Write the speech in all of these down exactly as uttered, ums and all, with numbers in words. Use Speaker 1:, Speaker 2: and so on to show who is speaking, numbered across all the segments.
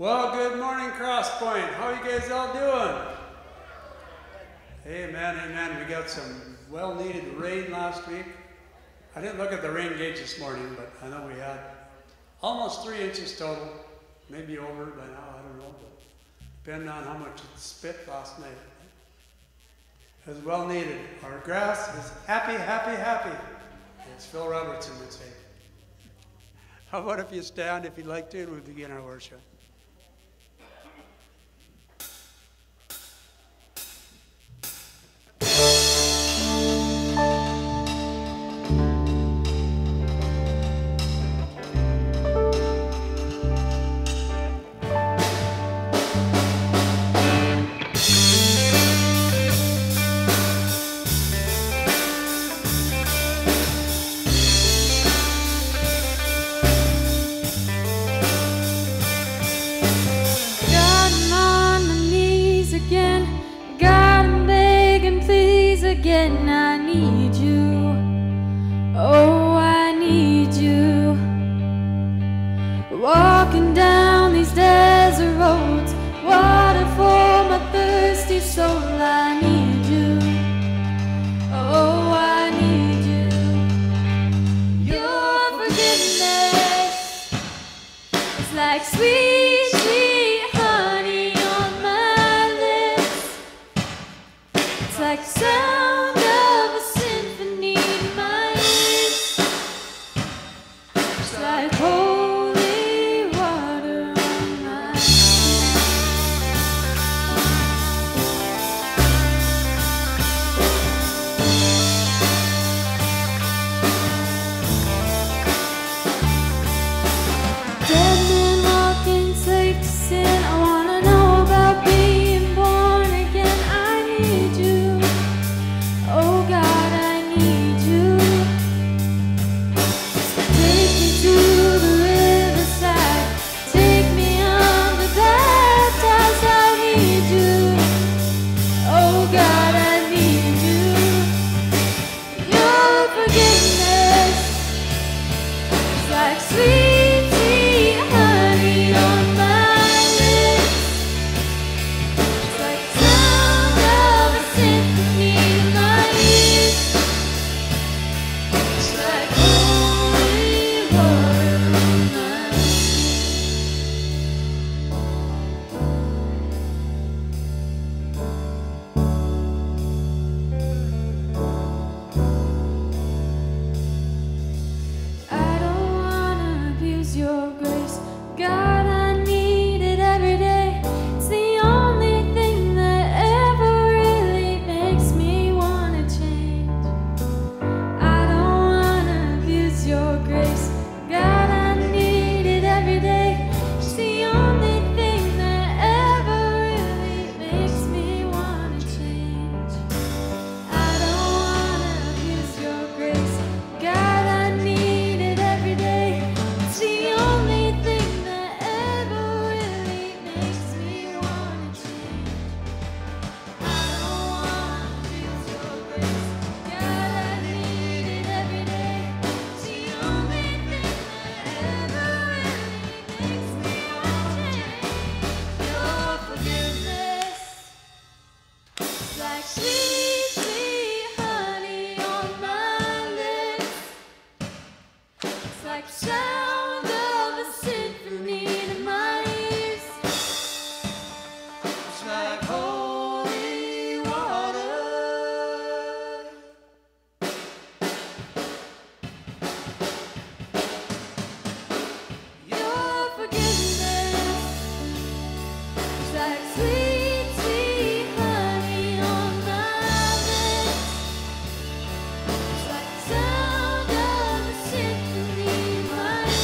Speaker 1: Well, good morning, Crosspoint. How are you guys all doing? Amen, amen. We got some well-needed rain last week. I didn't look at the rain gauge this morning, but I know we had almost three inches total, maybe over by now, I don't know, but depending on how much it spit last night. It was well needed. Our grass is happy, happy, happy. As Phil Robertson would say. How about if you stand, if you'd like to, and we begin our worship.
Speaker 2: Again, I need you. Oh, I need you. Walking down these desert roads, water for my thirsty soul. I need you. Oh, I need you. Your forgiveness is like sweet, sweet honey on my lips. It's like sound sound of a symphony in my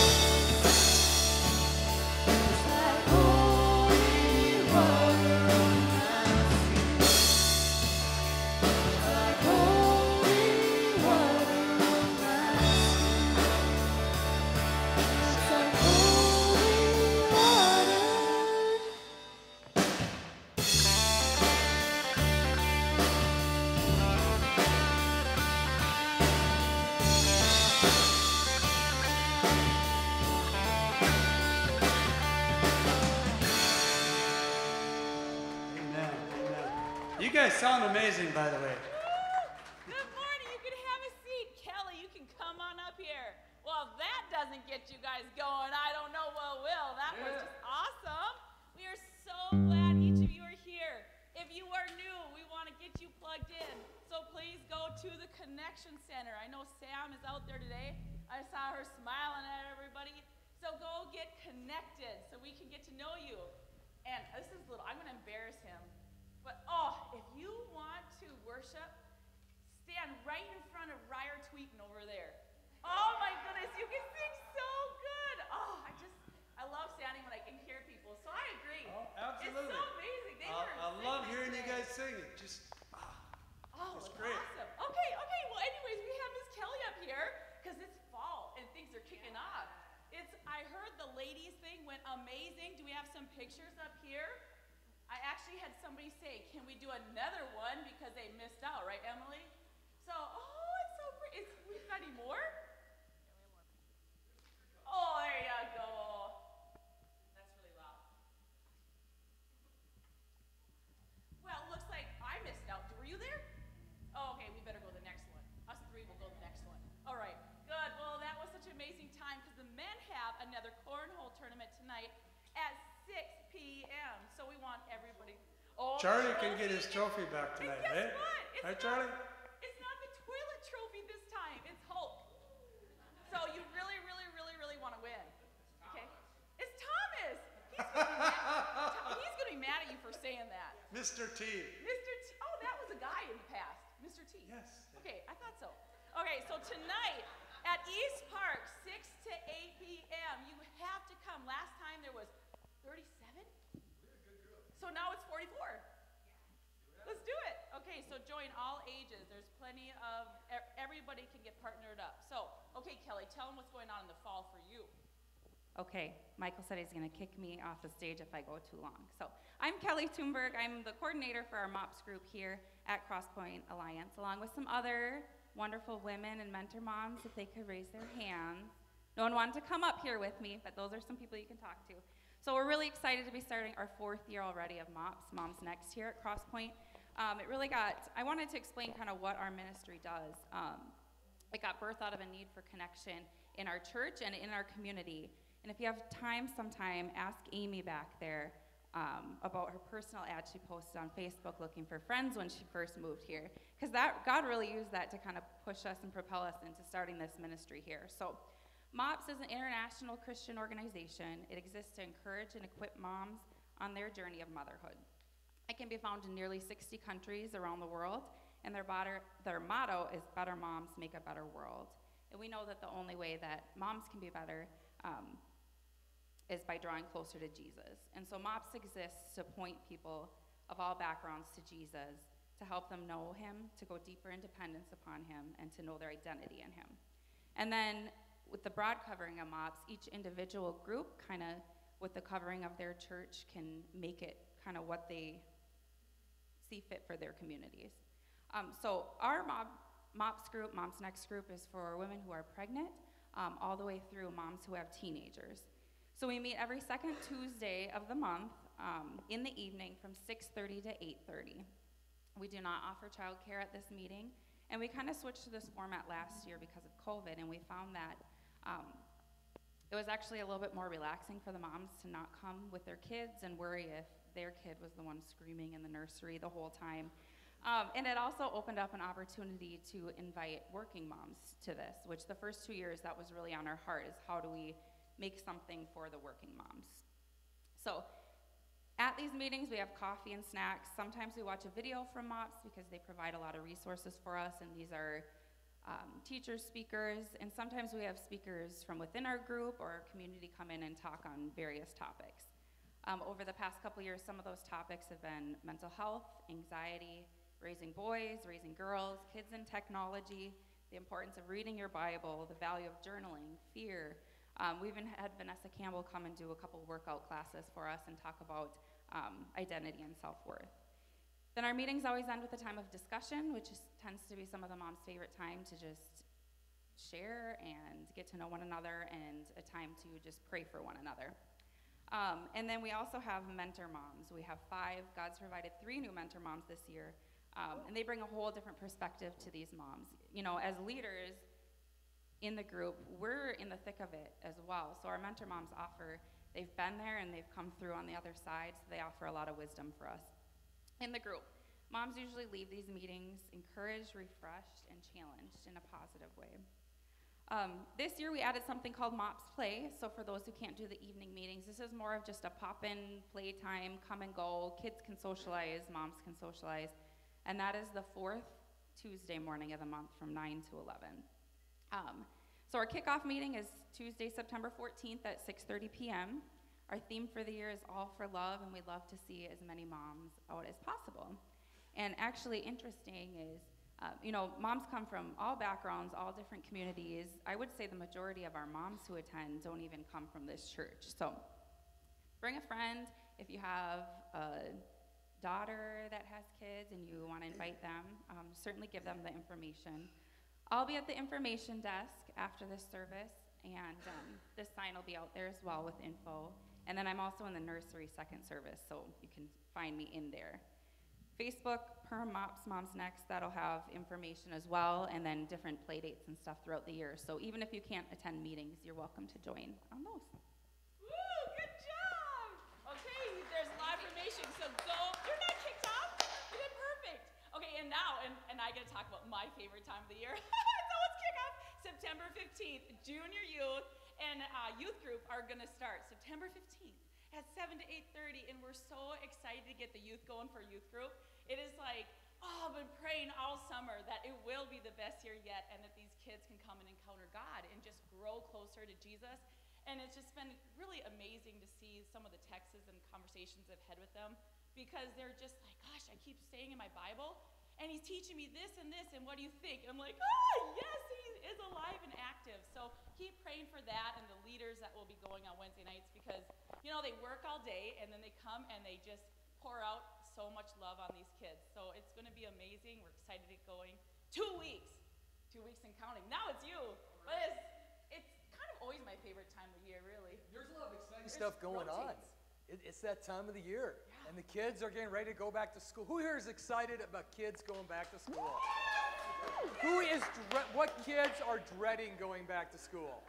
Speaker 1: sound amazing, by the way.
Speaker 3: Good morning. You can have a seat. Kelly, you can come on up here. Well, if that doesn't get you guys going, I don't know what will. That
Speaker 1: Yeah.
Speaker 3: was just awesome. We are so glad each of you are here. If you are new, we want to get you plugged in. So please go to the Connection Center. I know Sam is out there today. I saw her smiling at everybody. So go get connected so we can get to know you. And this is a little, I'm going to embarrass him. But oh, if you want to worship, stand right in front of Ryer Tweeten over there. Oh my goodness, you can sing so good. Oh, I just, I love standing when I can hear people. So I agree.
Speaker 1: Oh, absolutely.
Speaker 3: It's so amazing. They
Speaker 1: I,
Speaker 3: were
Speaker 1: I love
Speaker 3: singing
Speaker 1: hearing you
Speaker 3: today.
Speaker 1: guys sing it. Just, ah,
Speaker 3: Oh,
Speaker 1: it's
Speaker 3: it's
Speaker 1: great.
Speaker 3: awesome. Okay, okay. Well, anyways, we have Miss Kelly up here because it's fall and things are kicking off. It's. I heard the ladies thing went amazing. Do we have some pictures up here? I actually had somebody say, "Can we do another one?" Because they missed out, right, Emily? So, oh, it's so pretty. Is we've got any more? Oh, there you go. That's really loud. Well, it looks like I missed out. Were you there? Oh, okay, we better go to the next one. Us three will go to the next one. All right, good. Well, that was such an amazing time because the men have another cornhole tournament tonight at six p m So we want everybody. Oh,
Speaker 1: Charlie
Speaker 3: the
Speaker 1: can get his
Speaker 3: trophy.
Speaker 1: trophy back
Speaker 3: And
Speaker 1: tonight,
Speaker 3: guess
Speaker 1: eh?
Speaker 3: what? It's
Speaker 1: Right,
Speaker 3: not,
Speaker 1: Charlie?
Speaker 3: It's not the toilet trophy this time. It's Hulk. So you really, really, really, really want to win. Okay? It's Thomas. He's gonna be mad, he's gonna be mad at you for saying that.
Speaker 1: Mister T.
Speaker 3: Mister T. Oh, that was a guy in the past. Mister T.
Speaker 1: Yes.
Speaker 3: Okay, I thought so. Okay, so tonight at East Park, six to eight p m, you have to come. Last time there was thirty-seven? So now it's forty-four. Let's do it. Okay, so join all ages. There's plenty of, e- everybody can get partnered up. So, okay, Kelly, tell them what's going on in the fall for you.
Speaker 4: Okay, Michael said he's going to kick me off the stage if I go too long. So I'm Kelly Thunberg. I'm the coordinator for our MOPS group here at Crosspoint Alliance, along with some other wonderful women and mentor moms, if they could raise their hands. No one wanted to come up here with me, but those are some people you can talk to. So we're really excited to be starting our fourth year already of MOPS, Moms Next, here at Crosspoint. Um, it really got, I wanted to explain kind of what our ministry does. Um, it got birthed out of a need for connection in our church and in our community. And if you have time sometime, ask Amy back there um, about her personal ad she posted on Facebook looking for friends when she first moved here. Because that God really used that to kind of push us and propel us into starting this ministry here. So MOPS is an international Christian organization. It exists to encourage and equip moms on their journey of motherhood. It can be found in nearly sixty countries around the world, and their, botter, their motto is Better Moms Make a Better World. And we know that the only way that moms can be better um, is by drawing closer to Jesus. And so MOPS exists to point people of all backgrounds to Jesus, to help them know him, to go deeper in dependence upon him, and to know their identity in him. And then with the broad covering of MOPS, each individual group kind of, with the covering of their church, can make it kind of what they see fit for their communities. Um, so our mob, MOPS group, Moms Next group, is for women who are pregnant, um, all the way through moms who have teenagers. So we meet every second Tuesday of the month um, in the evening from six thirty to eight thirty. We do not offer childcare at this meeting, and we kind of switched to this format last year because of COVID, and we found that um, it was actually a little bit more relaxing for the moms to not come with their kids and worry if their kid was the one screaming in the nursery the whole time. Um, and it also opened up an opportunity to invite working moms to this, which the first two years that was really on our heart, is how do we make something for the working moms. So at these meetings, we have coffee and snacks. Sometimes we watch a video from MOPS because they provide a lot of resources for us, and these are um, teachers, speakers, and sometimes we have speakers from within our group or our community come in and talk on various topics. Um, over the past couple years, some of those topics have been mental health, anxiety, raising boys, raising girls, kids and technology, the importance of reading your Bible, the value of journaling, fear. Um, we even had Vanessa Campbell come and do a couple workout classes for us and talk about um, identity and self-worth. Then our meetings always end with a time of discussion, which is, tends to be some of the moms' favorite time to just share and get to know one another, and a time to just pray for one another. Um, and then we also have mentor moms. We have five. God's provided three new mentor moms this year. Um, and they bring a whole different perspective to these moms. You know, as leaders in the group, we're in the thick of it as well. So our mentor moms offer, they've been there and they've come through on the other side, so they offer a lot of wisdom for us in the group. Moms usually leave these meetings encouraged, refreshed, and challenged in a positive way. Um, this year we added something called MOPS Play. So for those who can't do the evening meetings, this is more of just a pop-in playtime, come and go. Kids can socialize, moms can socialize. And that is the fourth Tuesday morning of the month from nine to eleven. Um, so our kickoff meeting is Tuesday, September fourteenth at six thirty p m Our theme for the year is All for Love, and we'd love to see as many moms out as possible. And actually interesting is, uh, you know, moms come from all backgrounds, all different communities. I would say the majority of our moms who attend don't even come from this church. So bring a friend. If you have a daughter that has kids and you want to invite them, um, certainly give them the information. I'll be at the information desk after this service, and um, this sign will be out there as well with info. And then I'm also in the nursery second service, so you can find me in there. Facebook, per MOPS Moms Next, that'll have information as well, and then different play dates and stuff throughout the year. So even if you can't attend meetings, you're welcome to join on those.
Speaker 3: Woo, good job. Okay, there's a lot of information, so go. You're not kicked off? You did perfect. Okay, and now, and, and I get to talk about my favorite time of the year. So let's kick off September fifteenth. Junior youth and uh, youth group are going to start September fifteenth at seven to eight thirty, and we're so excited to get the youth going for youth group. It is like, oh, I've been praying all summer that it will be the best year yet, and that these kids can come and encounter God and just grow closer to Jesus. And it's just been really amazing to see some of the texts and conversations I've had with them, because they're just like, gosh, I keep staying in my Bible, and he's teaching me this and this, and what do you think? And I'm like, ah, yes, he is alive and active. So keep praying for that and the leaders that will be going on Wednesday nights, because, you know, they work all day, and then they come and they just pour out so much love on these kids. So it's going to be amazing. We're excited to get going. Two weeks. Two weeks and counting. Now it's you. But it's, it's kind of always my favorite time of year, really.
Speaker 5: There's a lot of exciting
Speaker 3: There's
Speaker 5: stuff going on.
Speaker 3: rotates.
Speaker 5: It, it's that time of the year,
Speaker 3: Yeah.
Speaker 5: and the kids are getting ready to go back to school. Who here is excited about kids going back to school? Who is, dre- what kids are dreading going back to school?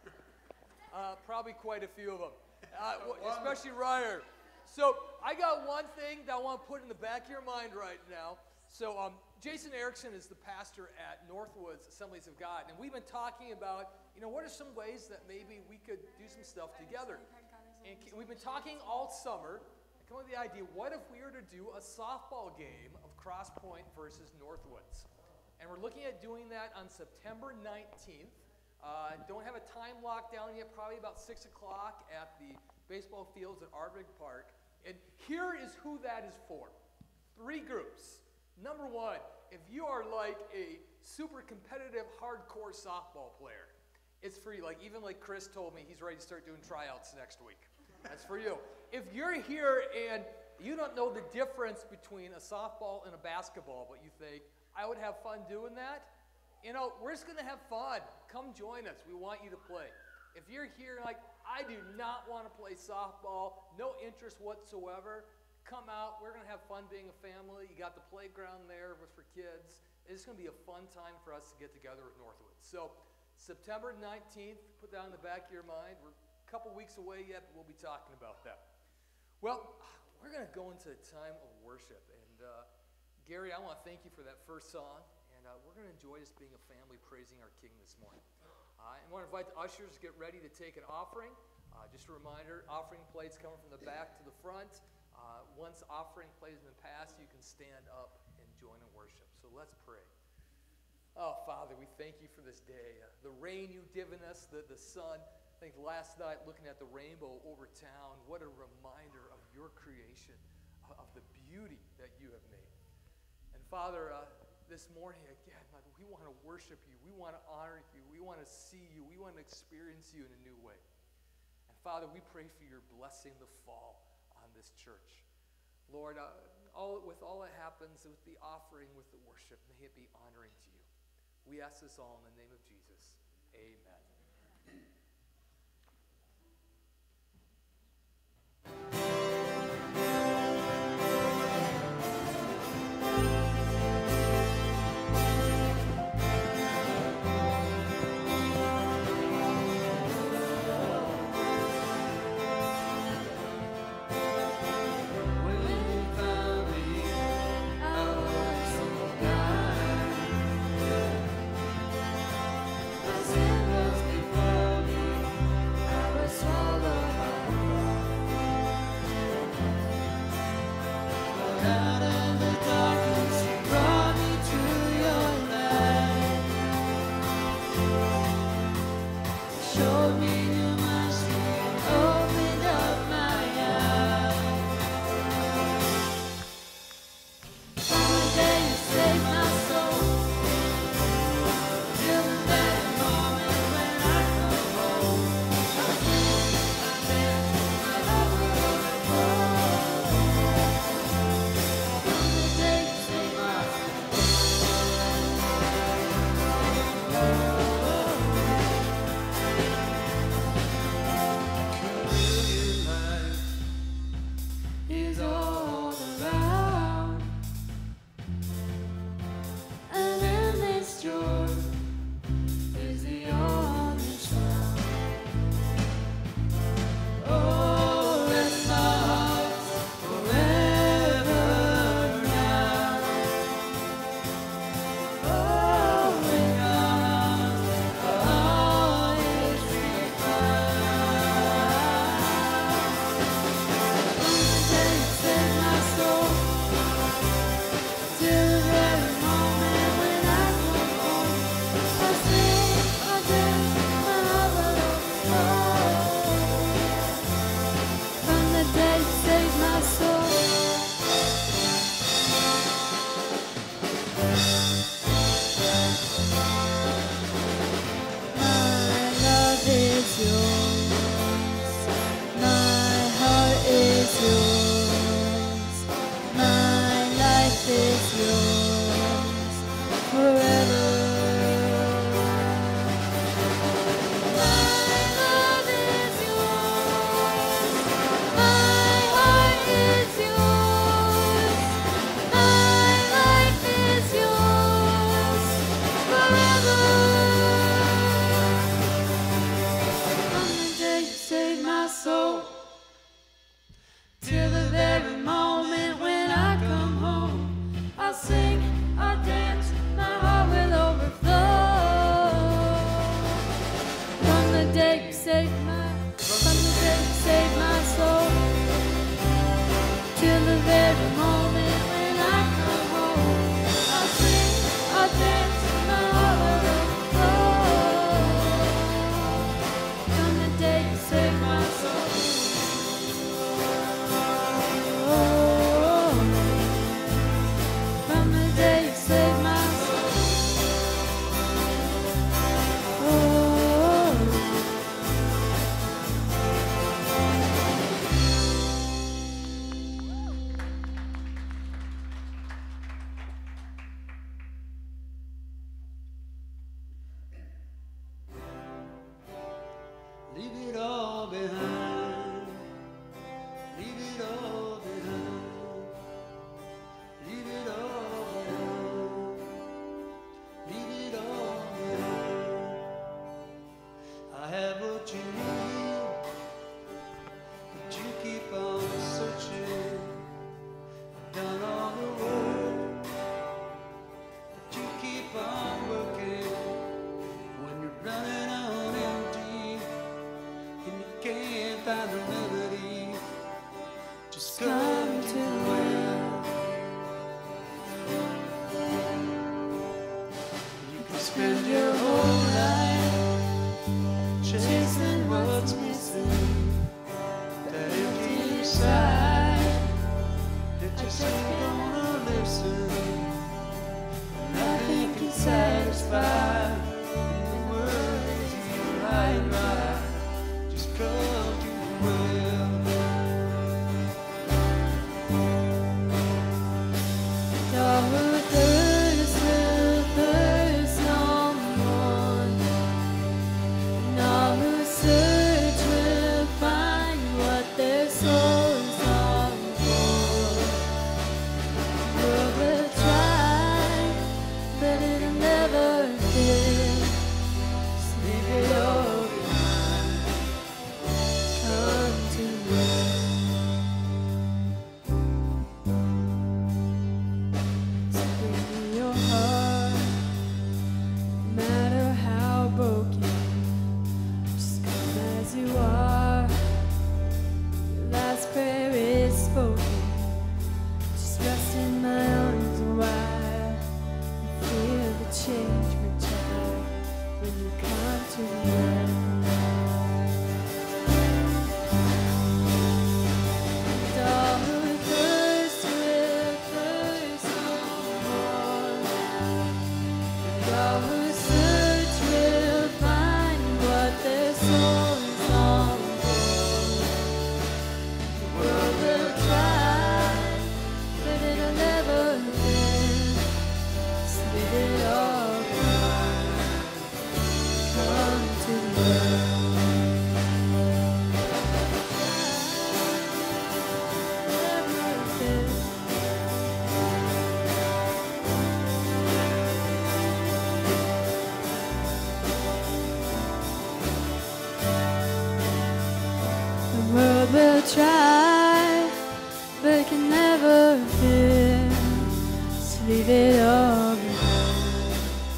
Speaker 5: Uh, probably quite a few of them, uh, w- especially Ryder. So I got one thing that I want to put in the back of your mind right now. So um, Jason Erickson is the pastor at Northwoods Assemblies of God, and we've been talking about, you know, what are some ways that maybe we could do some stuff together. And k- we've been talking all summer, and come up with the idea, what if we were to do a softball game of Cross Point versus Northwoods? And we're looking at doing that on September nineteenth. Uh, don't have a time locked down yet, probably about six o'clock at the baseball fields at Ardbeg Park. And here is who that is for. Three groups. Number one, if you are like a super competitive, hardcore softball player, it's for you. Like, even like Chris told me, he's ready to start doing tryouts next week. That's for you. If you're here and you don't know the difference between a softball and a basketball, but you think, I would have fun doing that, you know, we're just going to have fun. Come join us. We want you to play. If you're here like, I do not want to play softball, no interest whatsoever, come out. We're going to have fun being a family. You got the playground there with for kids. It's going to be a fun time for us to get together with Northwoods. So September nineteenth, put that in the back of your mind. We're a couple weeks away yet, but we'll be talking about that. Well, we're going to go into a time of worship. And uh, Gary, I want to thank you for that first song. And uh, we're going to enjoy just being a family praising our King this morning. Uh, I want to invite the ushers to get ready to take an offering. Uh, just a reminder, offering plates coming from the back to the front. Uh, once offering plates have been passed, you can stand up and join in worship. So let's pray. Oh, Father, we thank you for this day. Uh, the rain you've given us, the, the sun. I think last night looking at the rainbow over town, what a reminder of your creation, uh, of the beauty that you have made. And Father, uh, this morning again, like, we want to worship you. We want to honor you. We want to see you. We want to experience you in a new way. And Father, we pray for your blessing to fall on this church. Lord, uh, all, with all that happens, with the offering, with the worship, may it be honoring to you. We ask this all in the name of Jesus. Amen.
Speaker 2: the day you saved my, from the day you saved my soul, till the very moment when I come home. I'll sing, I'll dance, my heart will overflow. From the day you saved my soul. Oh, from the day you saved my soul. Oh.
Speaker 1: Leave it all behind. Leave it all behind. Leave it all behind. Leave it all behind. I have what you need, but you keep on searching. I've done all the work, but you keep on working. When you're running on empty and you can't find a remedy, just come to the well. You can spend your whole life chasing what's missing, that empty side that just ain't gonna listen. Nothing can satisfy the words you write right. Just come to the well.
Speaker 2: All who thirst will thirst no more, and all who search will find what their souls long for. The world will try, but it'll never fill. Just leave it all behind. Come to me. So give me your heart, no matter how broken. Just come as you are. Your last prayer is spoken. Just rest in my arms a while. You feel the change, my child, when you come to the end. And all who thirst will thirst no more, and all who search will find what their souls long for. The world will try, but it'll never end. Just leave it all behind. Come to the well. Never end. The world will try, but it can never fill. Just leave it all behind.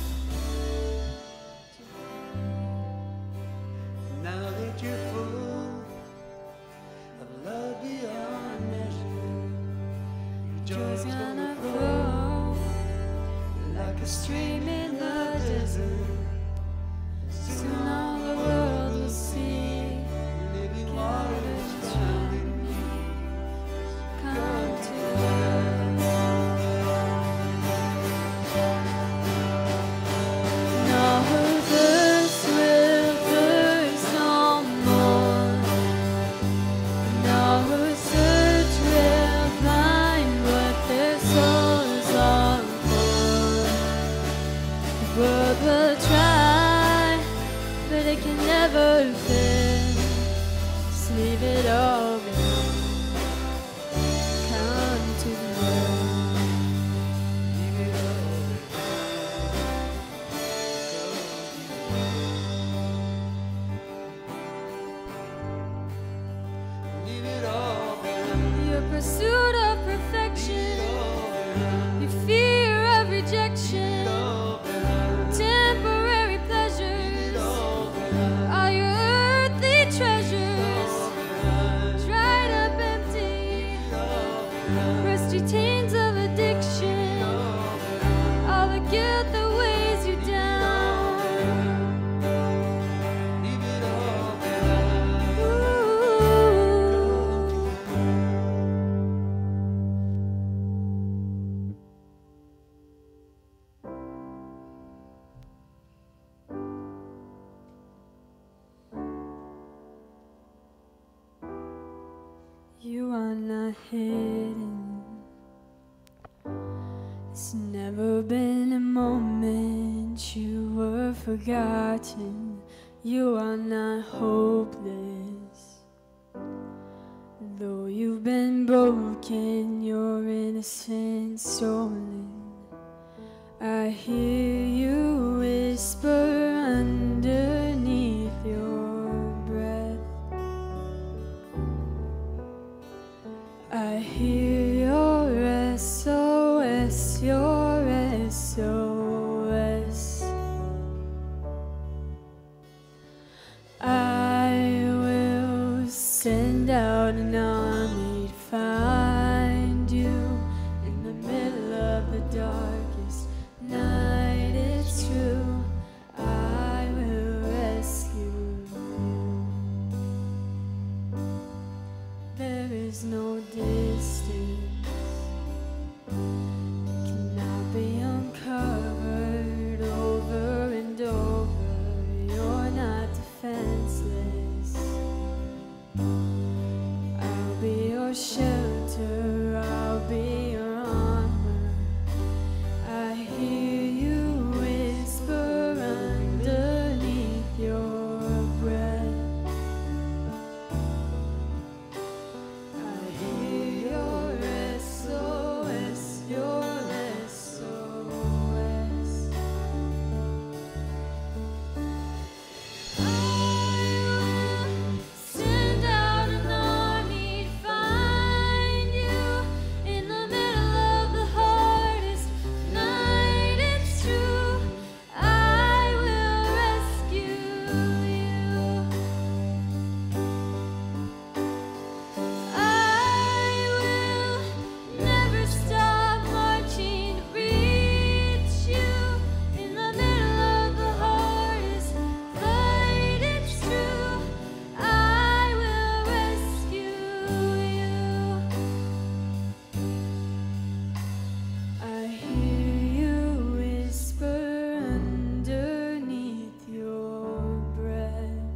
Speaker 1: Now that you're full of love beyond measure, your
Speaker 2: Joy's
Speaker 1: joy's
Speaker 2: gonna
Speaker 1: gonna flow
Speaker 2: flow
Speaker 1: like a stream in the desert.
Speaker 2: soon all the world will see.
Speaker 1: Living waters drowning me.
Speaker 2: Come to and all who thirst will thirst no more, and all who search will find what their souls long for. The world will try, but it can never fill. Just leave it all behind. Come to the well.
Speaker 1: Leave it all behind. Leave it all behind.
Speaker 2: Your pursuit of perfection, your fear of rejection, temporary pleasures, all your There's never been a moment you were forgotten. You are not hopeless. Though you've been broken, your innocence stolen. I hear you whisper underneath your breath. I hear your S O S, your S O S. I will send out an army to find you in the middle of the darkest night. It's true, I will rescue you. There is no distance that cannot be uncovered over and over. You're not defenseless. I'll be your shelter, I'll be your armor. I hear you whisper underneath your breath. I hear your S O S, your S O S. I will send out an army to find you in the middle of the hardest night. It's true, I will rescue you. I will never stop marching to reach you in the middle of the hardest fight. It's true, I will rescue you. I hear you whisper underneath your breath.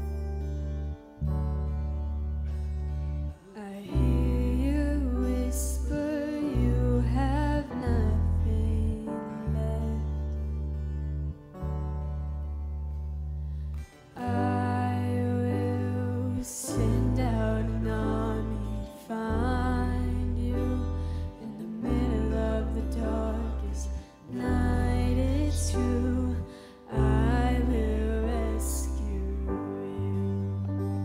Speaker 2: I hear you whisper you have nothing left. I will send out an army to find you in the middle of the darkest night. It's true, I will rescue you.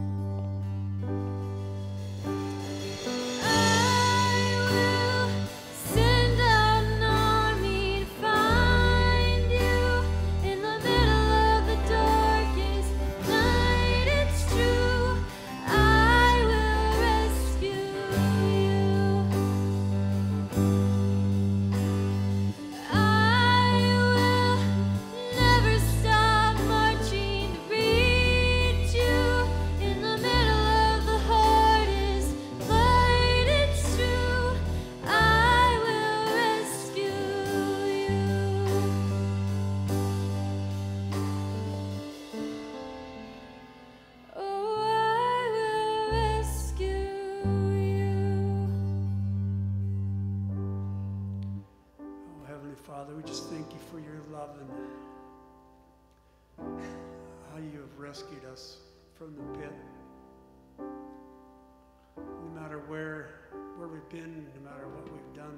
Speaker 2: I will send out an army to find you in the middle of the darkest night. It's true, I will rescue you. I will never stop marching to reach you in the middle of the hardest fight. It's true, I will rescue you. Oh, I will rescue you.
Speaker 1: Oh, Heavenly Father, we just thank you for your love and how you have rescued us from the pit. No matter where, where we've been, no matter what we've done,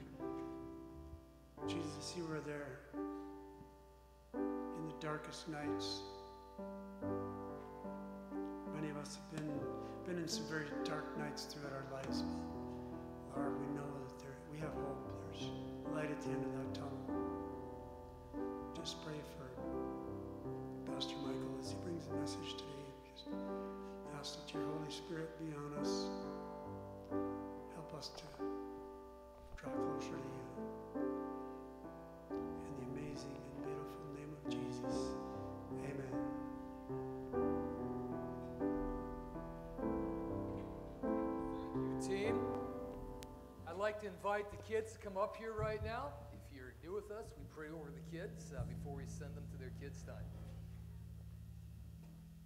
Speaker 1: Jesus, you were there in the darkest nights. Many of us have been, been in some very dark nights throughout our lives. Lord, we know that there, we have hope. There's light at the end of that tunnel. Just pray for Pastor Michael as he brings the message today. Just ask that your Holy Spirit be on us. Help us to draw closer to you. In the amazing and beautiful name of Jesus, amen.
Speaker 5: Team, I'd like to invite the kids to come up here right now. If you're new with us, we pray over the kids uh, before we send them to their kids' time.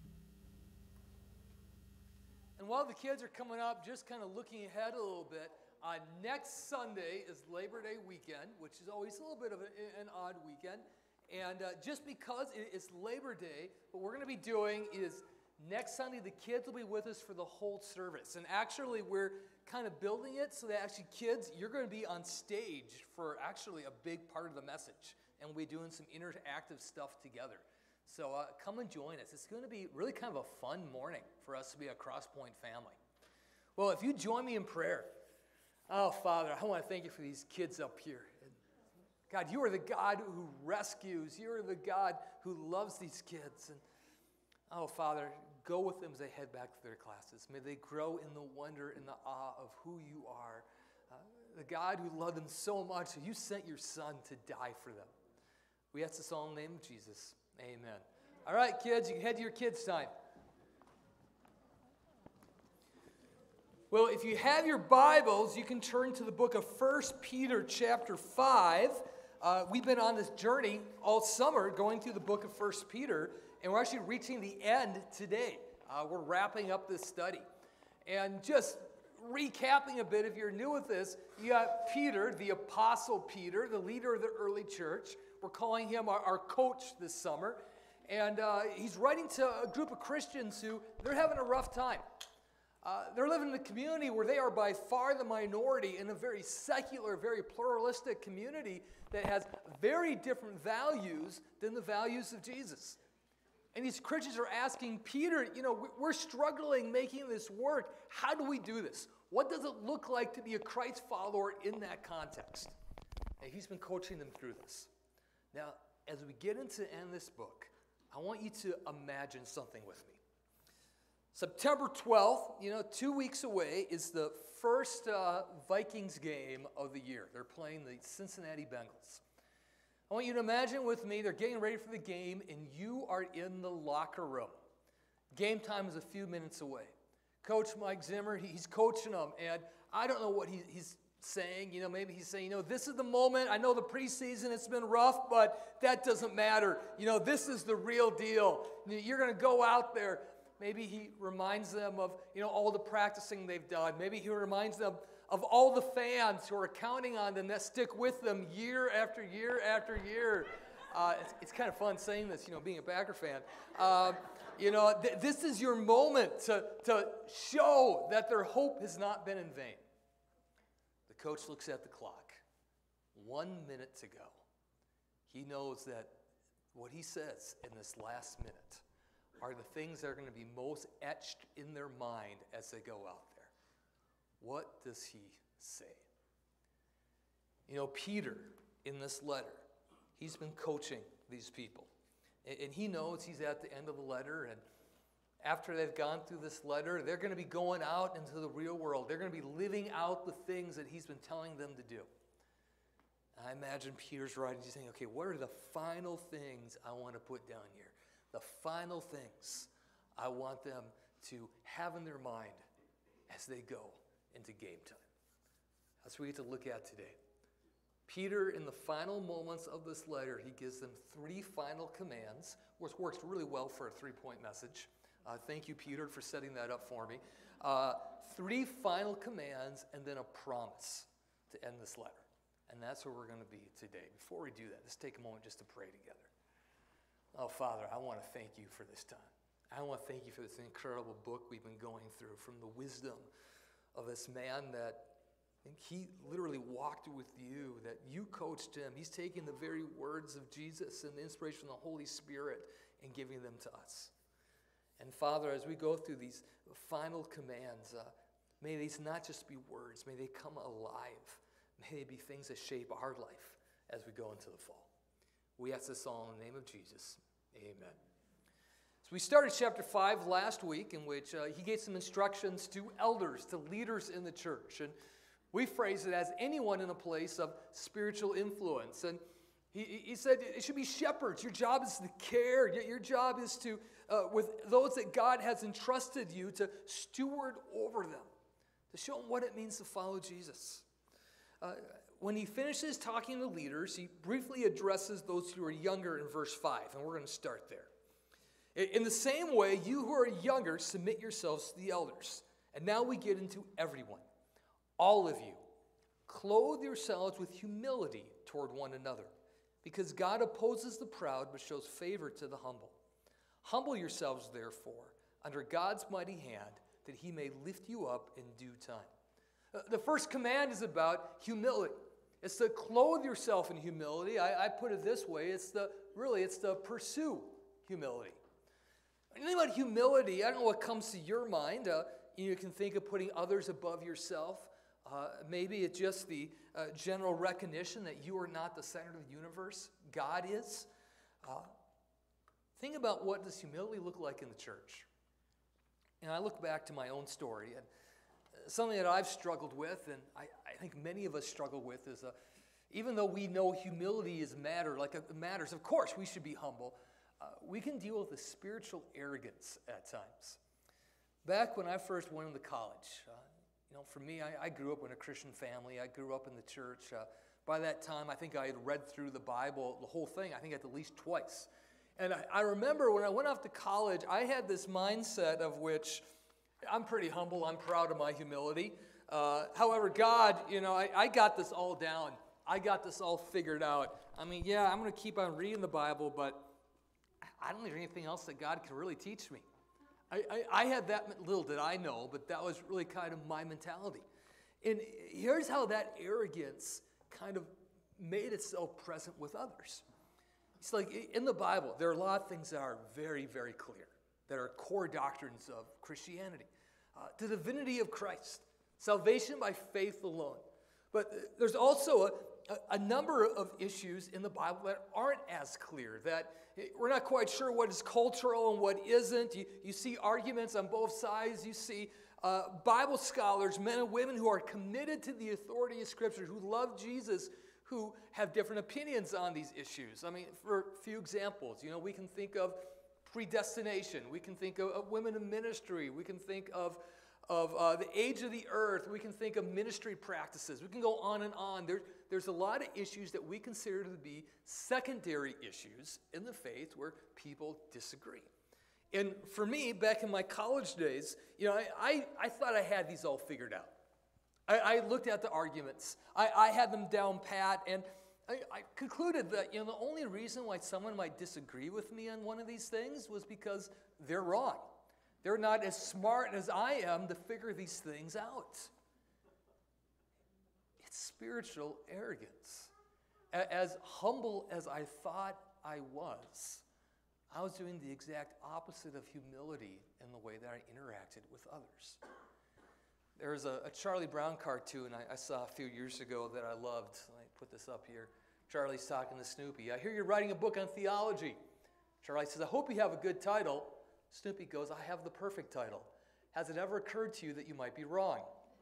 Speaker 5: And while the kids are coming up, just kind of looking ahead a little bit, Uh, next Sunday is Labor Day weekend, which is always a little bit of a, an odd weekend. And uh, just because it, it's Labor Day, what we're going to be doing is next Sunday, the kids will be with us for the whole service. And actually, we're kind of building it so that actually kids, you're going to be on stage for actually a big part of the message. And we'll be doing some interactive stuff together. So uh, come and join us. It's going to be really kind of a fun morning for us to be a Crosspoint family. Well, if you join me in prayer. Oh, Father, I want to thank you for these kids up here. God, you are the God who rescues. You are the God who loves these kids. And oh, Father, go with them as they head back to their classes. May they grow in the wonder and the awe of who you are. Uh, the God who loved them so much, you sent your Son to die for them. We ask this all in the name of Jesus. Amen. All right, kids, you can head to your kids' time. Well, if you have your Bibles, you can turn to the book of First Peter chapter five. Uh, we've been on this journey all summer going through the book of First Peter, and we're actually reaching the end today. Uh, we're wrapping up this study. And just recapping a bit, if you're new with this, you got Peter, the Apostle Peter, the leader of the early church. We're calling him our, our coach this summer. And uh, he's writing to a group of Christians who, they're having a rough time. Uh, they're living in a community where they are by far the minority in a very secular, very pluralistic community that has very different values than the values of Jesus. And these Christians are asking Peter, you know, we're struggling making this work. How do we do this? What does it look like to be a Christ follower in that context? And he's been coaching them through this. Now, as we get into the end of this book, I want you to imagine something with me. September twelfth, you know, two weeks away, is the first uh, Vikings game of the year. They're playing the Cincinnati Bengals. I want you to imagine with me, they're getting ready for the game, and you are in the locker room. Game time is a few minutes away. Coach Mike Zimmer, he's coaching them, and I don't know what he, he's saying. You know, maybe he's saying, you know, this is the moment. I know the preseason, it's been rough, but that doesn't matter. You know, this is the real deal. You're going to go out there. Maybe he reminds them of, you know, all the practicing they've done. Maybe he reminds them of all the fans who are counting on them that stick with them year after year after year. Uh, it's, it's kind of fun saying this, you know, being a Packer fan. Uh, you know, th- this is your moment to, to show that their hope has not been in vain. The coach looks at the clock. One minute to go. He knows that what he says in this last minute are the things that are going to be most etched in their mind as they go out there. What does he say? You know, Peter, in this letter, he's been coaching these people. And he knows he's at the end of the letter, and after they've gone through this letter, they're going to be going out into the real world. They're going to be living out the things that he's been telling them to do. I imagine Peter's writing, he's saying, okay, what are the final things I want to put down here? The final things I want them to have in their mind as they go into game time. That's what we get to look at today. Peter, in the final moments of this letter, he gives them three final commands, which works really well for a three-point message. Uh, thank you, Peter, for setting that up for me. Uh, three final commands and then a promise to end this letter. And that's where we're going to be today. Before we do that, let's take a moment just to pray together. Oh, Father, I want to thank you for this time. I want to thank you for this incredible book we've been going through, from the wisdom of this man that I think he literally walked with you, that you coached him. He's taking the very words of Jesus and the inspiration of the Holy Spirit and giving them to us. And Father, as we go through these final commands, uh, may these not just be words, may they come alive. May they be things that shape our life as we go into the fall. We ask this all in the name of Jesus. Amen. So we started chapter five last week, in which uh, he gave some instructions to elders, to leaders in the church. And we phrase it as anyone in a place of spiritual influence. And he, he said it should be shepherds. Your job is to care. Your job is to, uh, with those that God has entrusted you, to steward over them, to show them what it means to follow Jesus. Uh, when he finishes talking to leaders, he briefly addresses those who are younger in verse five, and we're going to start there. In the same way, you who are younger, submit yourselves to the elders. And now we get into everyone. All of you
Speaker 6: clothe yourselves with humility toward one another, because God opposes the proud but shows favor to the humble. Humble yourselves, therefore, under God's mighty hand, that he may lift you up in due time. Uh, the first command is about humility. It's to clothe yourself in humility. I, I put it this way, it's the really, it's to pursue humility. When you think about humility, I don't know what comes to your mind. Uh, you can think of putting others above yourself. Uh, maybe it's just the uh, general recognition that you are not the center of the universe. God is. Uh, think about what does humility look like in the church. And I look back to my own story, and something that I've struggled with, and I, I think many of us struggle with, is uh, even though we know humility is matter, like it matters, of course we should be humble, uh, we can deal with a spiritual arrogance at times. Back when I first went into college, uh, you know, for me, I, I grew up in a Christian family. I grew up in the church. Uh, by that time, I think I had read through the Bible, the whole thing, I think at least twice. And I, I remember when I went off to college, I had this mindset of which I'm pretty humble. I'm proud of my humility. Uh, however, God, you know, I, I got this all down. I got this all figured out. I mean, yeah, I'm going to keep on reading the Bible, but I don't think there's anything else that God can really teach me. I, I, I had that, little did I know, but that was really kind of my mentality. And here's how that arrogance kind of made itself present with others. It's like in the Bible, there are a lot of things that are very, very clear, that are core doctrines of Christianity. Uh, the divinity of Christ, salvation by faith alone. But there's also a, a, a number of issues in the Bible that aren't as clear, that we're not quite sure what is cultural and what isn't. You, you see arguments on both sides. You see uh, Bible scholars, men and women who are committed to the authority of Scripture, who love Jesus, who have different opinions on these issues. I mean, for a few examples, you know, we can think of predestination. We can think of, of women in ministry. We can think of, of uh, the age of the earth. We can think of ministry practices. We can go on and on. There, there's a lot of issues that we consider to be secondary issues in the faith where people disagree. And for me, back in my college days, you know, I, I, I thought I had these all figured out. I, I looked at the arguments. I, I had them down pat, and I, I concluded that, you know, the only reason why someone might disagree with me on one of these things was because they're wrong. They're not as smart as I am to figure these things out. It's spiritual arrogance. As humble as I thought I was, I was doing the exact opposite of humility in the way that I interacted with others. There's a, a Charlie Brown cartoon I, I saw a few years ago that I loved. I put this up here. Charlie's talking to Snoopy. I hear you're writing a book on theology. Charlie says, I hope you have a good title. Snoopy goes, I have the perfect title. Has it ever occurred to you that you might be wrong?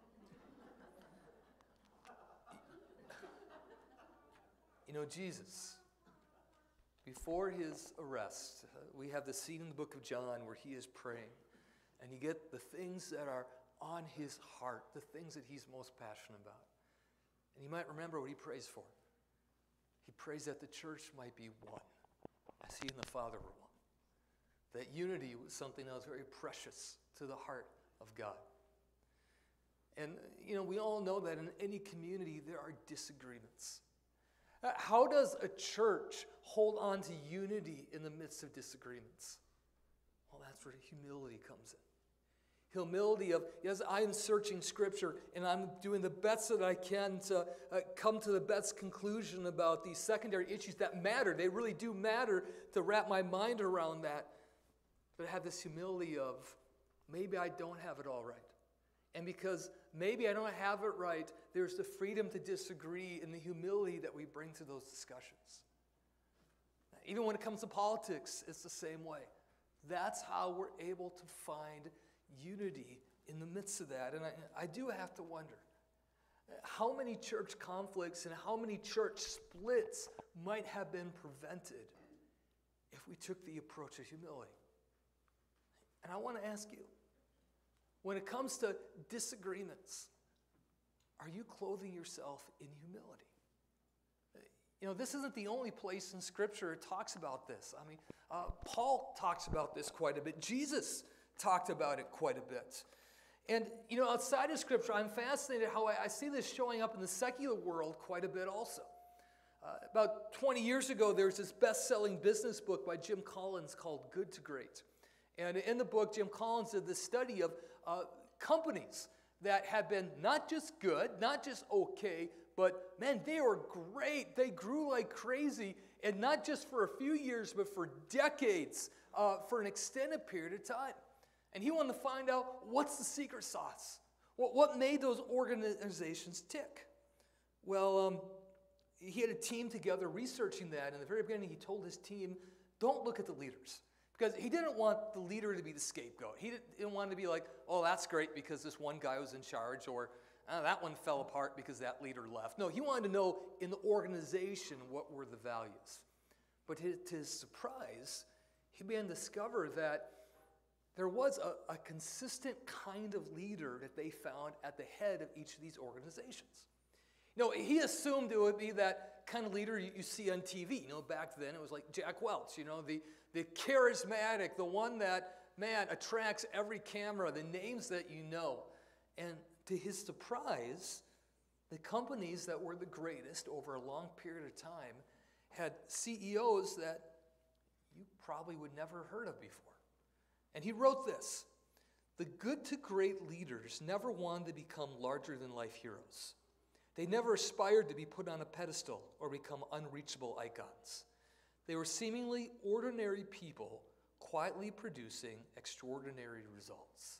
Speaker 6: You know, Jesus, before his arrest, uh, we have the scene in the book of John where he is praying. And you get the things that are on his heart, the things that he's most passionate about. And you might remember what he prays for. He prays that the church might be one, as he and the Father were one. That unity was something that was very precious to the heart of God. And, you know, we all know that in any community there are disagreements. How does a church hold on to unity in the midst of disagreements? Well, that's where humility comes in. Humility of, yes, I am searching Scripture and I'm doing the best that I can to uh, come to the best conclusion about these secondary issues that matter. They really do matter, to wrap my mind around that. But I have this humility of, maybe I don't have it all right. And because maybe I don't have it right, there's the freedom to disagree and the humility that we bring to those discussions. Even when it comes to politics, it's the same way. That's how we're able to find unity in the midst of that. And I, I do have to wonder, how many church conflicts and how many church splits might have been prevented if we took the approach of humility? And I want to ask you, when it comes to disagreements, are you clothing yourself in humility? You know, this isn't the only place in Scripture it talks about this. I mean, uh, Paul talks about this quite a bit. Jesus talked about it quite a bit. And, you know, outside of Scripture, I'm fascinated how I, I see this showing up in the secular world quite a bit also. Uh, about twenty years ago, there was this best-selling business book by Jim Collins called Good to Great. And in the book, Jim Collins did this study of uh, companies that had been not just good, not just okay, but, man, they were great. They grew like crazy, and not just for a few years, but for decades, uh, for an extended period of time. And he wanted to find out, what's the secret sauce? What, what made those organizations tick? Well, um, he had a team together researching that. In the very beginning, he told his team, don't look at the leaders. Because he didn't want the leader to be the scapegoat. He didn't want to be like, oh, that's great because this one guy was in charge, or oh, that one fell apart because that leader left. No, he wanted to know in the organization what were the values. But to his surprise, he began to discover that there was a, a consistent kind of leader that they found at the head of each of these organizations. You know, he assumed it would be that kind of leader you, you see on T V. You know, back then it was like Jack Welch, you know, the, the charismatic, the one that, man, attracts every camera, the names that you know. And to his surprise, the companies that were the greatest over a long period of time had C E Os that you probably would never have heard of before. And he wrote this: the good to great leaders never wanted to become larger-than-life heroes. They never aspired to be put on a pedestal or become unreachable icons. They were seemingly ordinary people quietly producing extraordinary results.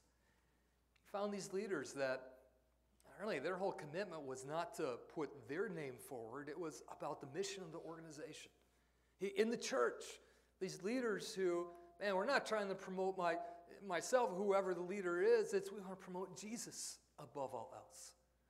Speaker 6: He found these leaders that really their whole commitment was not to put their name forward. It was about the mission of the organization. He, in the church, these leaders who, man, we're not trying to promote my, myself, whoever the leader is. It's we want to promote Jesus above all else.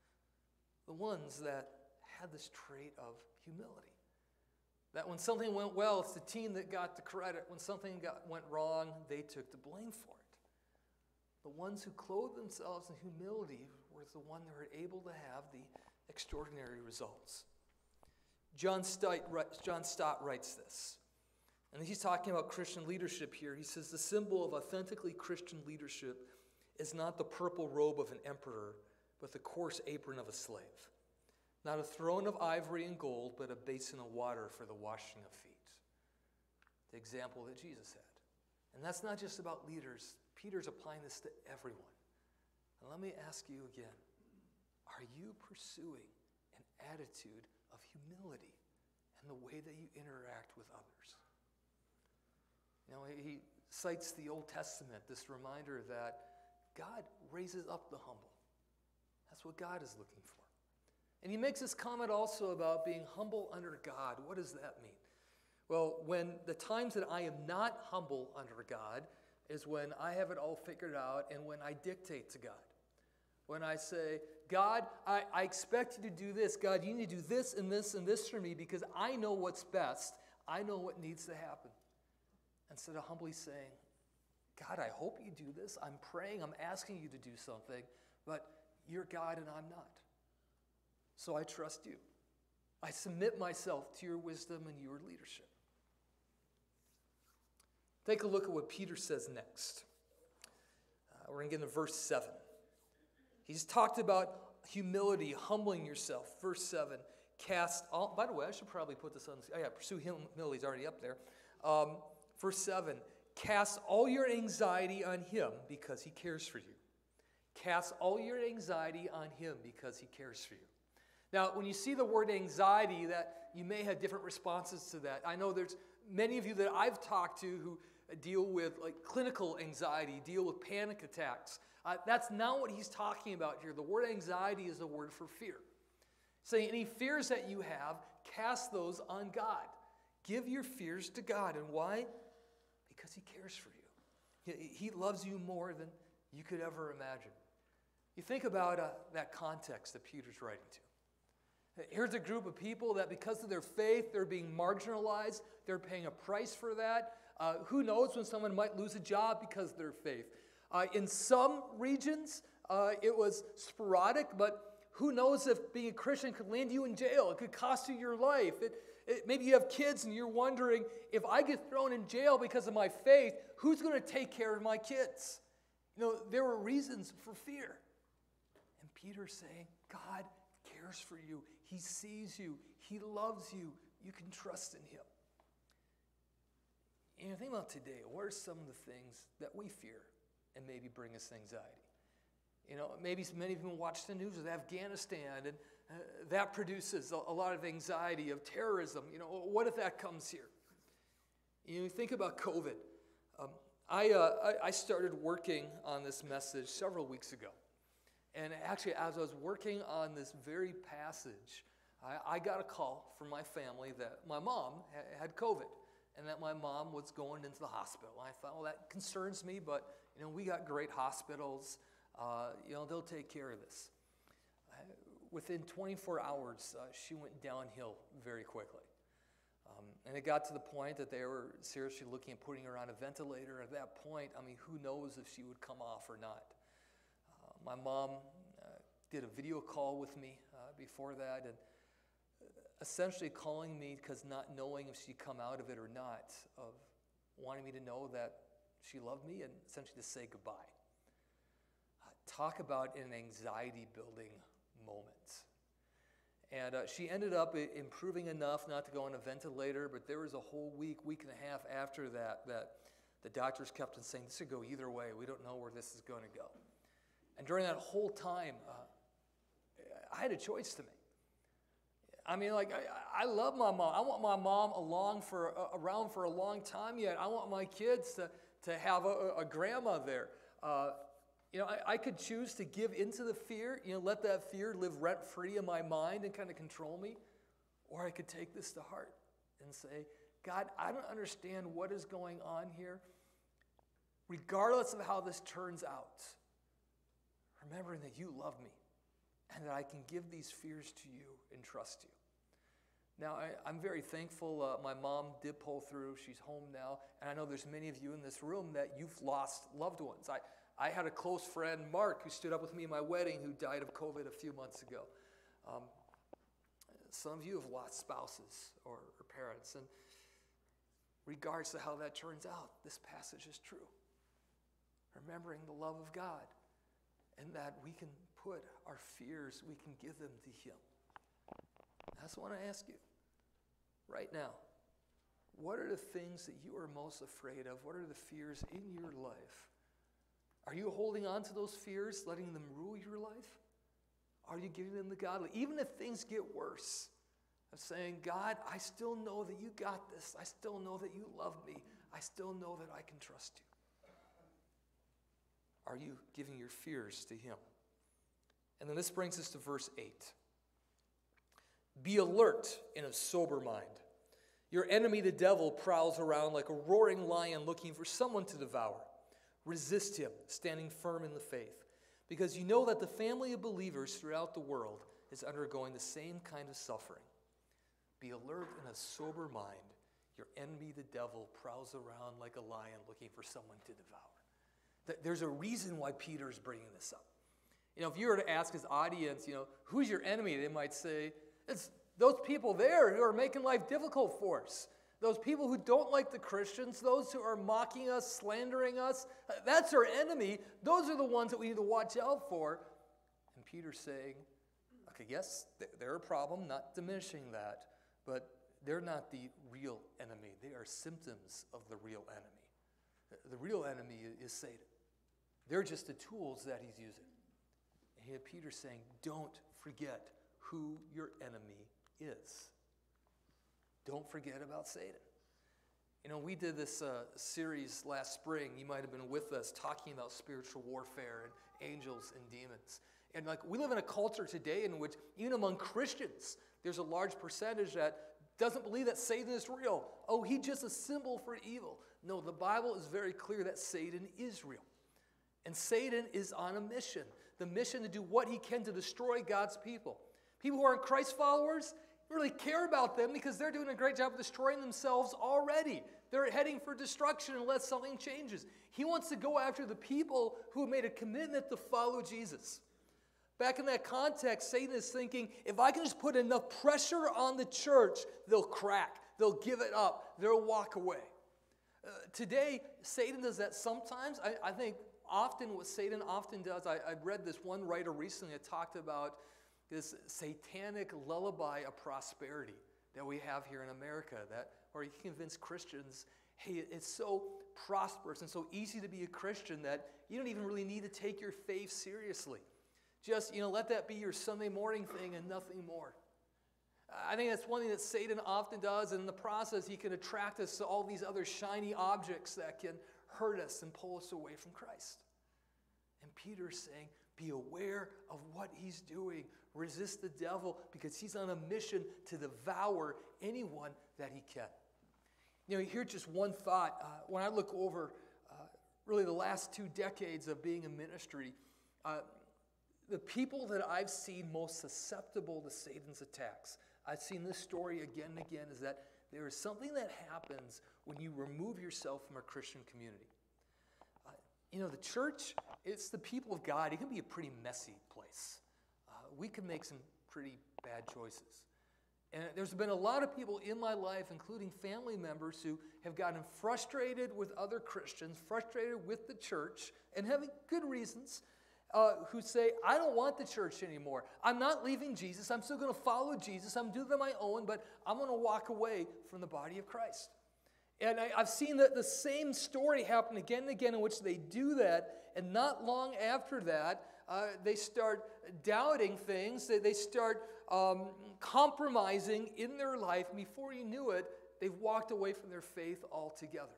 Speaker 6: The ones that had this trait of humility. That when something went well, it's the team that got the credit. When something got, went wrong, they took the blame for it. The ones who clothed themselves in humility were the ones that were able to have the extraordinary results. John Stott, John Stott writes this, and he's talking about Christian leadership here. He says, the symbol of authentically Christian leadership is not the purple robe of an emperor, but the coarse apron of a slave. Not a throne of ivory and gold, but a basin of water for the washing of feet. The example that Jesus had. And that's not just about leaders. Peter's applying this to everyone. And let me ask you again, are you pursuing an attitude of humility in the way that you interact with others? You know, he cites the Old Testament, this reminder that God raises up the humble. That's what God is looking for. And he makes this comment also about being humble under God. What does that mean? Well, when the times that I am not humble under God is when I have it all figured out and when I dictate to God. When I say, God, I, I expect you to do this. God, you need to do this and this and this for me because I know what's best. I know what needs to happen. Instead of humbly saying, God, I hope you do this. I'm praying, I'm asking you to do something, but you're God and I'm not. So I trust you. I submit myself to your wisdom and your leadership. Take a look at what Peter says next. Uh, we're going to get into verse seven. He's talked about humility, humbling yourself. Verse seven, cast all, by the way, I should probably put this on, oh yeah, pursue humility is already up there. Um, verse seven, cast all your anxiety on him because he cares for you. Cast all your anxiety on him because he cares for you. Now, when you see the word anxiety, that you may have different responses to that. I know there's many of you that I've talked to who deal with like clinical anxiety, deal with panic attacks. Uh, that's not what he's talking about here. The word anxiety is a word for fear. Saying any fears that you have, cast those on God. Give your fears to God. And why? Because he cares for you. He, he loves you more than you could ever imagine. You think about uh, that context that Peter's writing to. Here's a group of people that because of their faith, they're being marginalized. They're paying a price for that. Uh, who knows when someone might lose a job because of their faith. Uh, in some regions, uh, it was sporadic, but who knows if being a Christian could land you in jail. It could cost you your life. It, it, maybe you have kids and you're wondering, if I get thrown in jail because of my faith, who's going to take care of my kids? You know, there were reasons for fear. And Peter's saying, God cares for you. He sees you. He loves you. You can trust in him. And you think about today, what are some of the things that we fear and maybe bring us anxiety? You know, maybe many of you watch the news with Afghanistan, and uh, that produces a, a lot of anxiety of terrorism. You know, what if that comes here? You know, think about COVID. Um, I, uh, I, I started working on this message several weeks ago. And actually, as I was working on this very passage, I, I got a call from my family that my mom ha- had COVID and that my mom was going into the hospital. I thought, well, that concerns me, but, you know, we got great hospitals. Uh, you know, they'll take care of this. Uh, within twenty-four hours, uh, she went downhill very quickly. Um, and it got to the point that they were seriously looking at putting her on a ventilator. At that point, I mean, who knows if she would come off or not. Uh, my mom uh, did a video call with me uh, before that, and essentially calling me because not knowing if she'd come out of it or not, of wanting me to know that she loved me and essentially to say goodbye. Uh, talk about an anxiety-building moment. And uh, she ended up I- improving enough not to go on a ventilator, but there was a whole week, week and a half after that, that the doctors kept on saying, this could go either way. We don't know where this is going to go. And during that whole time, uh, I had a choice to make. I mean, like, I, I love my mom. I want my mom along for, uh, around for a long time yet. I want my kids to, to have a, a grandma there. Uh, you know, I, I could choose to give into the fear, you know, let that fear live rent-free in my mind and kind of control me. Or I could take this to heart and say, God, I don't understand what is going on here. Regardless of how this turns out, remembering that you love me and that I can give these fears to you and trust you. Now, I, I'm very thankful uh, my mom did pull through. She's home now. And I know there's many of you in this room that you've lost loved ones. I, I had a close friend, Mark, who stood up with me at my wedding, who died of COVID a few months ago. Um, some of you have lost spouses or, or parents. And regardless of how that turns out, this passage is true. Remembering the love of God and that we can put our fears, we can give them to him. I just want to ask you, right now, what are the things that you are most afraid of? What are the fears in your life? Are you holding on to those fears, letting them rule your life? Are you giving them to God? Even if things get worse, of saying, God, I still know that you got this. I still know that you love me. I still know that I can trust you. Are you giving your fears to him? And then this brings us to verse eight. Be alert and of sober mind. Your enemy, the devil, prowls around like a roaring lion looking for someone to devour. Resist him, standing firm in the faith, because you know that the family of believers throughout the world is undergoing the same kind of suffering. Be alert and of sober mind. Your enemy, the devil, prowls around like a lion looking for someone to devour. There's a reason why Peter is bringing this up. You know, if you were to ask his audience, you know, who's your enemy? They might say, it's those people there who are making life difficult for us. Those people who don't like the Christians, those who are mocking us, slandering us, that's our enemy. Those are the ones that we need to watch out for. And Peter's saying, okay, yes, they're a problem, not diminishing that, but they're not the real enemy. They are symptoms of the real enemy. The real enemy is Satan. They're just the tools that he's using. And here Peter's saying, don't forget who your enemy is. Don't forget about Satan. You know, we did this uh, series last spring. You might have been with us talking about spiritual warfare and angels and demons. And like we live in a culture today in which even among Christians, there's a large percentage that doesn't believe that Satan is real. Oh, he's just a symbol for evil. No, the Bible is very clear that Satan is real. And Satan is on a mission. The mission to do what he can to destroy God's people. People who aren't Christ followers really care about them because they're doing a great job of destroying themselves already. They're heading for destruction unless something changes. He wants to go after the people who have made a commitment to follow Jesus. Back in that context, Satan is thinking, if I can just put enough pressure on the church, they'll crack. They'll give it up. They'll walk away. Uh, today, Satan does that sometimes. I, I think often what Satan often does, I, I read this one writer recently that talked about this satanic lullaby of prosperity that we have here in America, that where you convince Christians, hey, it's so prosperous and so easy to be a Christian that you don't even really need to take your faith seriously. Just, you know, let that be your Sunday morning thing and nothing more. I think that's one thing that Satan often does, and in the process, he can attract us to all these other shiny objects that can hurt us and pull us away from Christ. And Peter's saying, be aware of what he's doing. Resist the devil because he's on a mission to devour anyone that he can. You know, here's just one thought. Uh, when I look over uh, really the last two decades of being in ministry, uh, the people that I've seen most susceptible to Satan's attacks, I've seen this story again and again, is that there is something that happens when you remove yourself from a Christian community. Uh, you know, the church, it's the people of God. It can be a pretty messy place. Uh, we can make some pretty bad choices. And there's been a lot of people in my life, including family members, who have gotten frustrated with other Christians, frustrated with the church, and having good reasons, Uh, who say, I don't want the church anymore. I'm not leaving Jesus. I'm still going to follow Jesus. I'm doing it on my own, but I'm going to walk away from the body of Christ. And I, I've seen the, the same story happen again and again in which they do that, and not long after that, uh, they start doubting things. They, they start um, compromising in their life, and before you knew it, they've walked away from their faith altogether.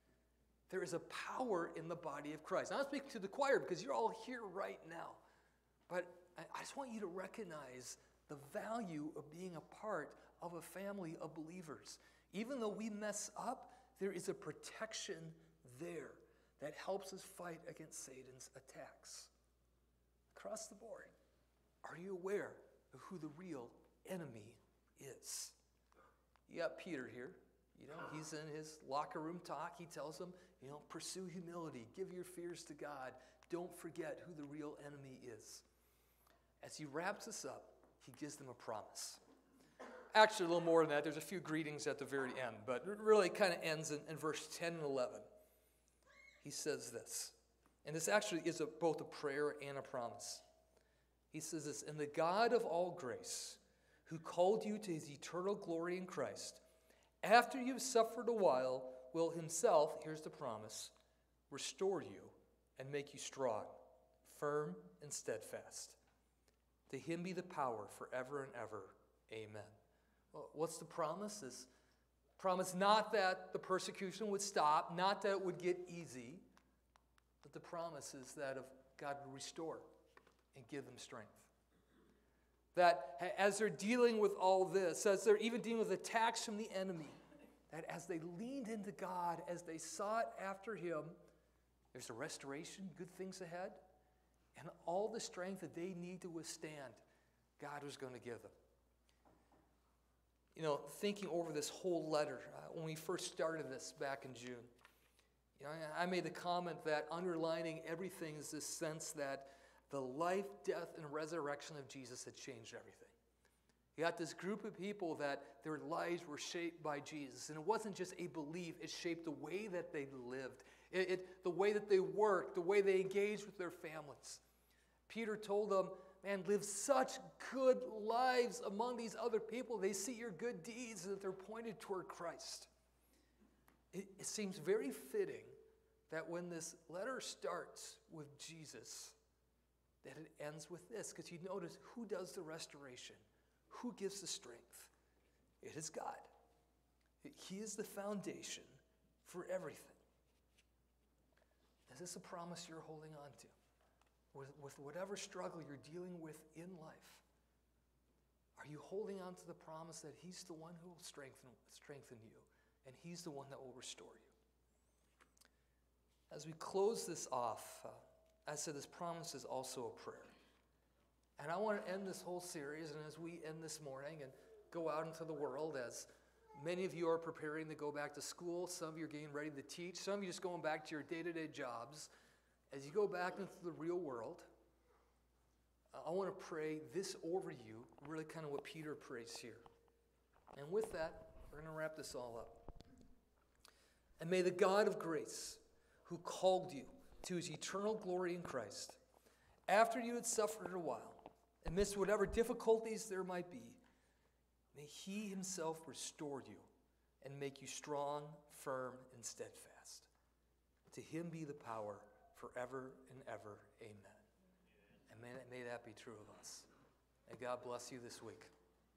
Speaker 6: There is a power in the body of Christ. I'm not speaking to the choir because you're all here right now. But I just want you to recognize the value of being a part of a family of believers. Even though we mess up, there is a protection there that helps us fight against Satan's attacks. Across the board, are you aware of who the real enemy is? You got Peter here. You know, he's in his locker room talk. He tells them, you know, pursue humility. Give your fears to God. Don't forget who the real enemy is. As he wraps this up, he gives them a promise. Actually, a little more than that. There's a few greetings at the very end, but it really kind of ends in, in verse ten and eleven. He says this, and this actually is a, both a prayer and a promise. He says this, and the God of all grace, who called you to his eternal glory in Christ, after you've suffered a while, will himself, here's the promise, restore you and make you strong, firm and steadfast. To him be the power forever and ever. Amen. Well, what's the promise? This promise not that the persecution would stop, not that it would get easy, but the promise is that of God would restore and give them strength. That as they're dealing with all this, as they're even dealing with attacks from the enemy, that as they leaned into God, as they sought after him, there's a restoration, good things ahead, and all the strength that they need to withstand, God was going to give them. You know, thinking over this whole letter, uh, when we first started this back in June, you know, I made the comment that underlining everything is this sense that the life, death, and resurrection of Jesus had changed everything. You got this group of people that their lives were shaped by Jesus. And it wasn't just a belief, it shaped the way that they lived, it, it, the way that they worked, the way they engaged with their families. Peter told them, man, live such good lives among these other people. They see your good deeds and that they're pointed toward Christ. It, it seems very fitting that when this letter starts with Jesus, that it ends with this, because you notice who does the restoration, who gives the strength. It is God. He is the foundation for everything. Is this a promise you're holding on to? With, with whatever struggle you're dealing with in life, are you holding on to the promise that he's the one who will strengthen, strengthen you, and he's the one that will restore you? As we close this off, uh, I said this promise is also a prayer. And I want to end this whole series, and as we end this morning and go out into the world, as many of you are preparing to go back to school, some of you are getting ready to teach, some of you are just going back to your day-to-day jobs. As you go back into the real world, I want to pray this over you, really kind of what Peter prays here. And with that, we're going to wrap this all up. And may the God of grace, who called you to his eternal glory in Christ, after you had suffered a while, amidst whatever difficulties there might be, may he himself restore you and make you strong, firm, and steadfast. To him be the power forever and ever. Amen. And may that, may that be true of us. May God bless you this week.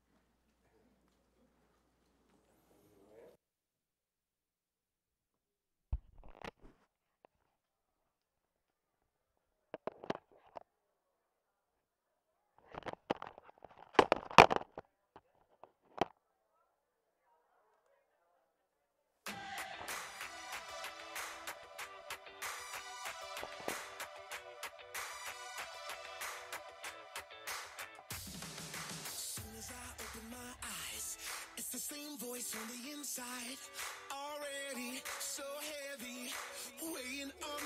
Speaker 7: The same voice on the inside, already so heavy, weighing on